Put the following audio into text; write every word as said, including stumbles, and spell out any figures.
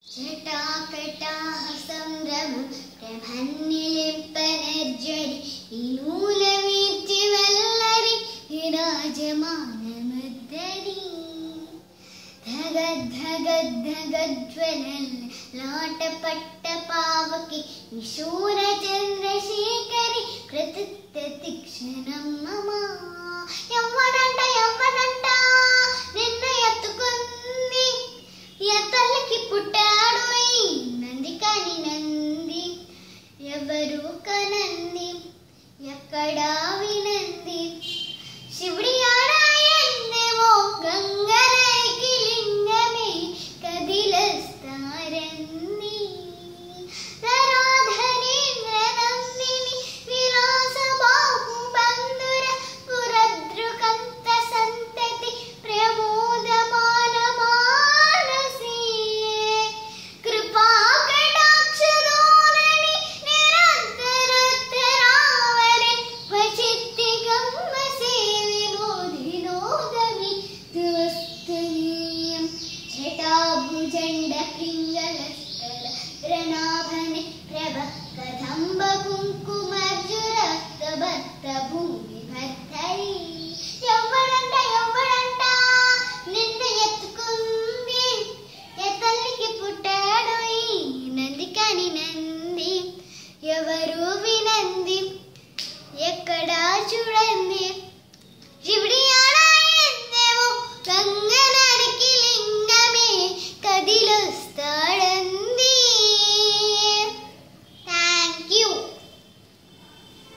जटाकटाह संभ्रम प्रभन्निलिप्पनर्जरि विनूलवीर्ति वल्लरि विराजमानमद्दरि धगद्धगद्धगज्ज्वलन् लाटपट्टपावके निशूरचन्द्रशेखरि कृतित्यतिक्षणं मम यव्वనంట యవ్వనంట నిన్న ఎత్తుకుంది ఎత్తలకి పుట్టాడు నంది కాని నంది ఎవరు కనంది ఎక్కడా వినంది శివుడి ఆడాయందేమో గంగలకి లింగమే కదిలస్తారంది ధరాధరేంద్ర నందిని విలాస బాహు బంధుర పురద్రుకంత సంతతి ప్రమోదమాన మానసీ కృపా కటాక్షదోరణి నిరంతరోత్తరావరే క్వచిత్తి గమ్మ సేవినోదినోదమి తువస్తనీయం జటాభుజండ పింగళస్థల గ్రనాభని ప్రభ కదంబ కుంకుమర్జురక్త భక్త భూమి